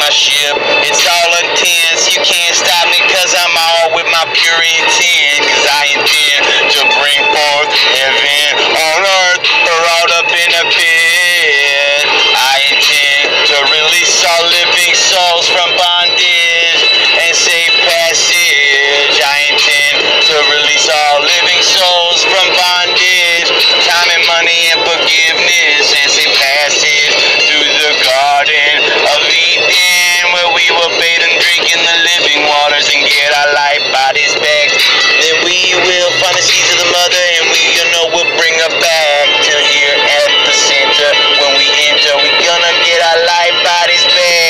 my ship. It's all intense, you can't stop me cause I'm all with my pure intent. Cause I intend to bring forth heaven on earth or out up in a pit. I intend to release all living souls from bondage and safe passage. I intend to release all living souls from bondage, time and money and forgiveness and safe passage through the garden of Eden, where we will bathe and drink in the living waters and get our life bodies back. Then we will find the seeds of the mother and we, will bring her back to here at the center. When we enter, we gonna get our life bodies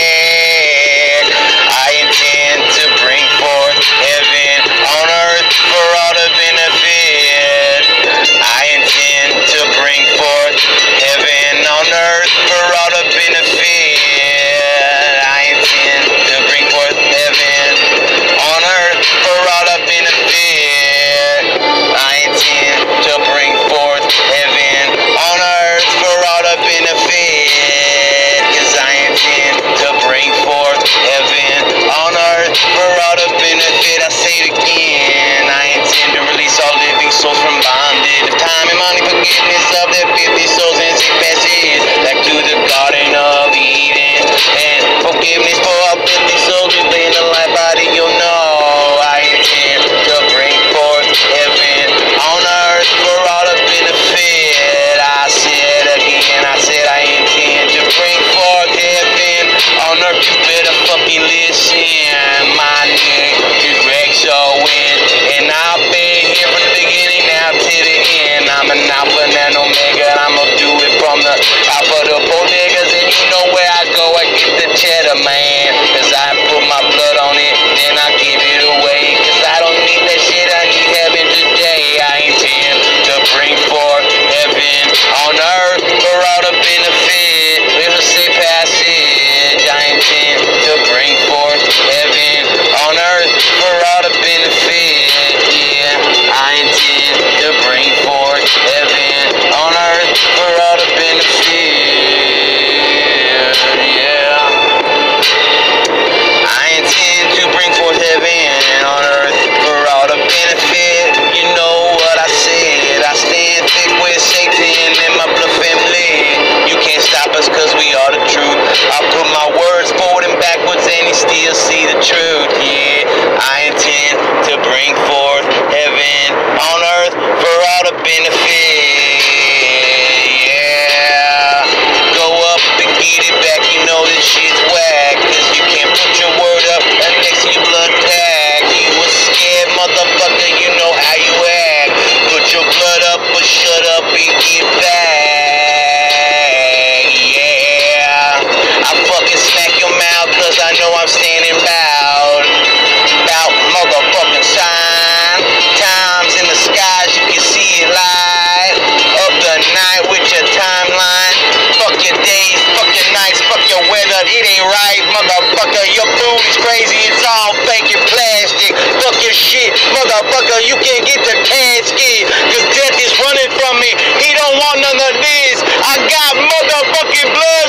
back. I intend to bring forth heaven on earth for all to benefit. I intend to bring forth heaven on earth for all to benefit. I intend to bring forth heaven on earth for all to benefit. I intend to bring forth heaven on earth for all to benefit. Cause I intend to bring forth heaven on earth for all to benefit. I say it again, I intend to release all living souls from bondage, time and money, forgiveness of their 50 souls and safe passage back to the Garden of Eden. And forgiveness for all 50 souls who lay in the light body, I intend to bring forth heaven on earth for all to benefit. I said again, I intend to bring forth heaven on earth. You better fucking listen. My name is brexstyle, and I've been here from the beginning now to the end. I'm an alpha and omega, and I'ma do it from the alpha to bodegas. And you know where I go, I get the cheddar, man. Cause I put my blood on it, then I give it away. Cause I don't need that shit, I need heaven today. I intend to bring forth heaven on earth for all to benefit. With a safe passage, I intend to bring forth heaven on earth for all to benefit. Yeah, I intend to bring forth heaven on earth for all to benefit. Yeah, I intend to bring forth heaven on earth for all to benefit. You know what I said, I stand thick with Satan and my blood family. You can't stop us cause we are the truth. I put my words forward and backwards and you still see the truth. Yeah, I intend to bring forth heaven on earth for all to benefit. Yeah, go up and get it back, this shit's whack. Cause you can't put your word up and next to your blood tag. You a scared motherfucker, you know how you act. Put your blood up or shut up and get back. Yeah, I fucking smack your mouth cause I know I'm standing loud. About motherfucking sign. Times in the skies, you can see it light. Up the night with your timeline. Fuck your days, fuck your nights, fuck your weather. It ain't right, motherfucker. Your food is crazy, it's all fake and plastic. Fuck your shit, motherfucker. You can't get the casket. Cause death is running from me. He don't want none of this. I got motherfucking blood